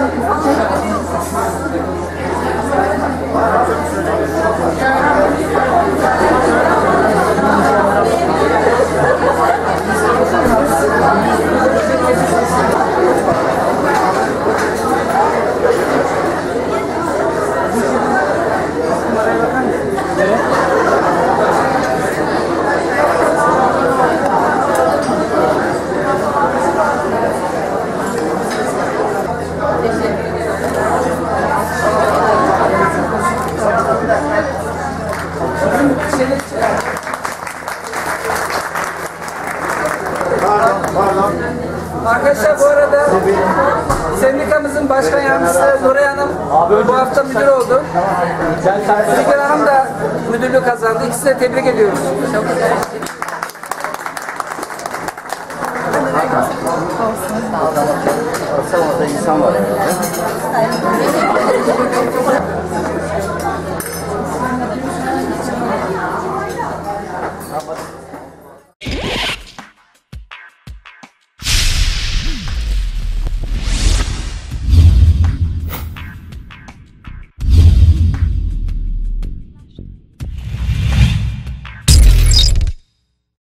Arkadaşlar bu arada sendikamızın başkan yardımcısı Nuray Hanım bu hafta müdür oldu. Figen Hanım da müdürlüğü kazandı. İkisini de tebrik ediyoruz. Orada insan var.